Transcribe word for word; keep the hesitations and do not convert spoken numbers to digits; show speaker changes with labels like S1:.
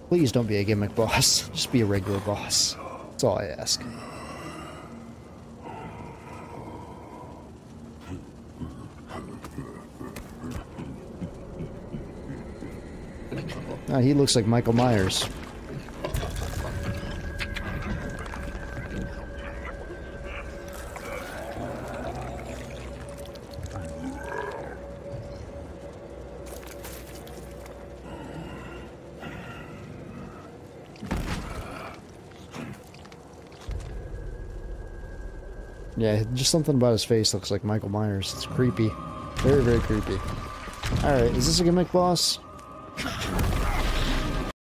S1: Please don't be a gimmick boss. Just be a regular boss. That's all I ask. Ah, he looks like Michael Myers. Yeah, just something about his face looks like Michael Myers. It's creepy. Very, very creepy. Alright, is this a gimmick boss?